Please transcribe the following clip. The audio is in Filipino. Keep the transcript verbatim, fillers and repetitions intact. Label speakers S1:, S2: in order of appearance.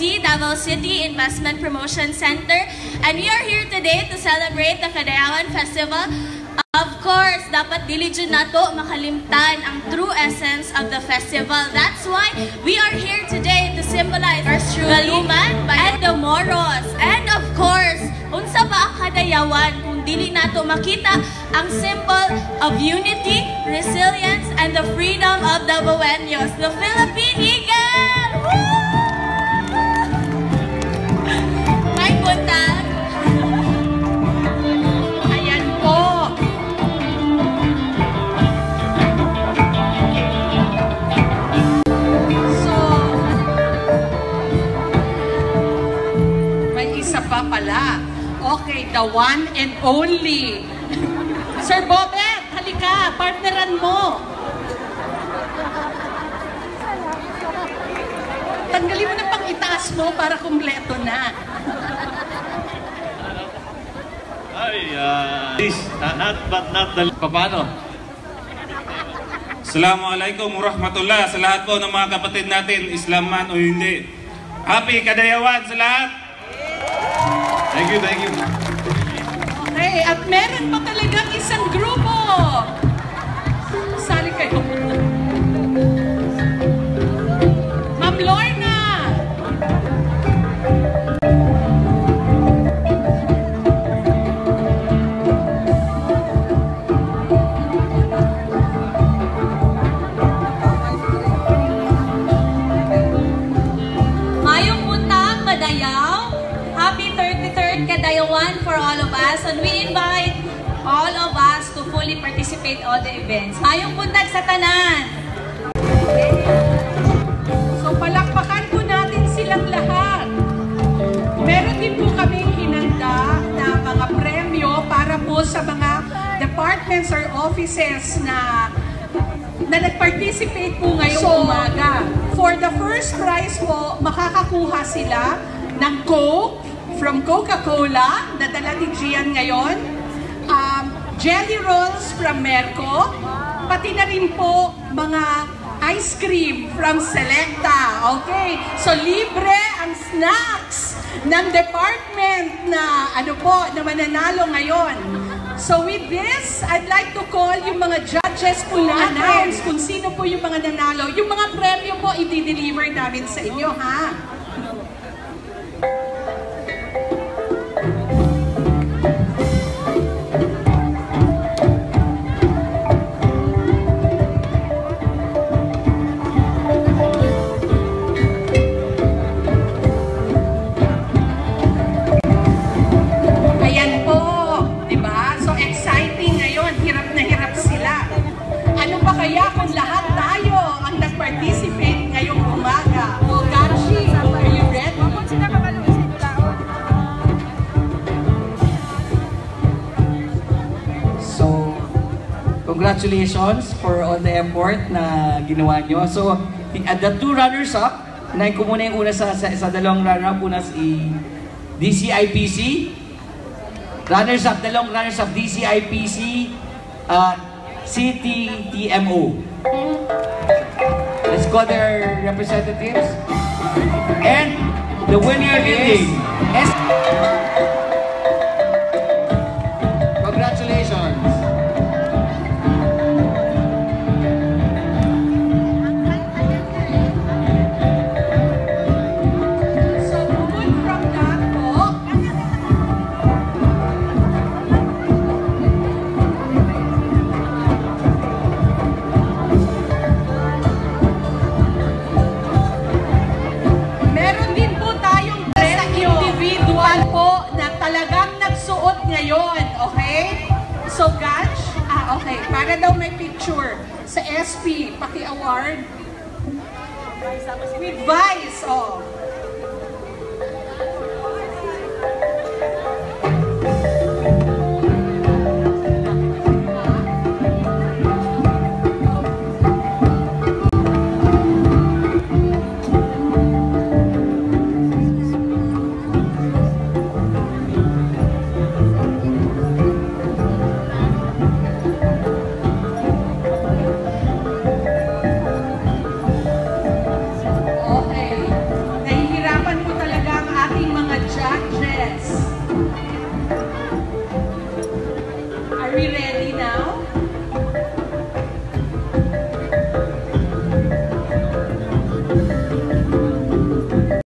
S1: C, Davao City Investment Promotion Center, and we are here today to celebrate the Kadayawan Festival. Of course, dapat dili jud nato makalimtan ang true essence of the festival. That's why we are here today to symbolize our Galuman and the Moros. And of course, unsa ba ang Kadayawan kung dili nato makita ang symbol of unity, resilience, and the freedom of Davaoenos, the Philippine Eagle! Woo! May buntag.
S2: Ayan po. So, may isa pa pala. Okay, the one and only. Sir Bobet, halika, partneran mo. Tanggalin mo na pang itaas mo para kumpleto na.
S3: Ay, uh, this, uh, not but not the...
S4: Paano? Assalamualaikum warahmatullah sa lahat po ng mga kapatid natin, Islam man o hindi. Happy Kadayawan sa lahat! Thank you, thank you.
S2: Okay, at meron pa talagang isang grupo. Sali kayo. Ma'am Lorna.
S1: Mayong buntag, Kadayaw. Happy thirty-third Kadayawan for all of us, and we invite all of us to fully participate all the events. Mayong buntag sa tanan!
S2: So palakpakan po natin silang lahat. Meron din po kaming hinanda na mga premyo para po sa mga departments or offices na na nag-participate po ngayong so, umaga. For the first prize po, makakakuha sila ng Coke from Coca-Cola, nadala ni Gian ngayon, um, jelly rolls from Merco, pati na rin po mga ice cream from Selecta. Okay, so libre ang snacks ng department na ano po, na mananalo ngayon. So with this, I'd like to call yung mga judges po na announce kung sino po yung mga nanalo. Yung mga premyo po, i-deliver namin sa inyo, ha? Kaya kung lahat tayo ang nag-participate ngayong umaga. O, Gachi, are you ready?
S5: So, congratulations for all the effort na ginawa nyo. So, the, uh, the two runners-up, unahin ko muna yung una sa, sa, sa dalawang runner-up, una si D C I P C. Runners-up, dalawang runners-up, D C I P C, uh, C T T M O. Let's call their representatives. And the winner is S. Congratulations.
S2: So, moving from that po, meron din po tayong sa individual po na talagang nagsuot ngayon, okay? So, Gach, ah, okay, para daw may picture sa S P, paki-award. With Vice, oh. Okay. now.